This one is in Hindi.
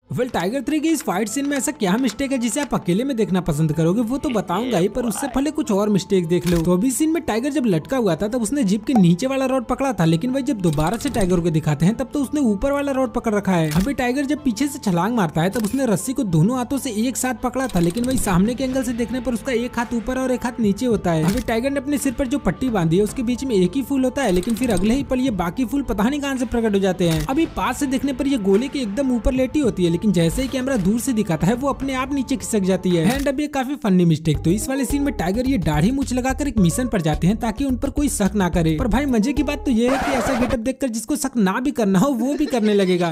वेल टाइगर 3 के इस फाइट सीन में ऐसा क्या मिस्टेक है जिसे आप अकेले में देखना पसंद करोगे वो तो बताऊंगा ही, पर उससे पहले कुछ और मिस्टेक देख लो। तो अभी सीन में टाइगर जब लटका हुआ था तब उसने जीप के नीचे वाला रॉड पकड़ा था, लेकिन वही जब दोबारा से टाइगर को दिखाते हैं तब तो उसने ऊपर वाला रॉड पकड़ रखा है। अभी टाइगर जब पीछे से छलांग मारता है तब उसने रस्सी को दोनों हाथों से एक साथ पकड़ा था, लेकिन वही सामने के एंगल से देखने पर उसका एक हाथ ऊपर और एक हाथ नीचे होता है। अभी टाइगर ने अपने सिर पर जो पट्टी बांधी है उसके बीच में एक ही फूल होता है, लेकिन फिर अगले ही पल ये बाकी फूल पता नहीं कहां से प्रकट हो जाते हैं। अभी पास से देखने पर ये गोले के एकदम ऊपर लेटी होती है, लेकिन जैसे ही कैमरा दूर से दिखाता है वो अपने आप नीचे खिसक जाती है। एंड अब ये काफी फनी मिस्टेक। तो इस वाले सीन में टाइगर ये दाढ़ी मूंछ लगाकर एक मिशन पर जाते हैं ताकि उन पर कोई शक ना करे। पर भाई मजे की बात तो ये है कि ऐसा गेटअप देखकर जिसको शक ना भी करना हो वो भी करने लगेगा।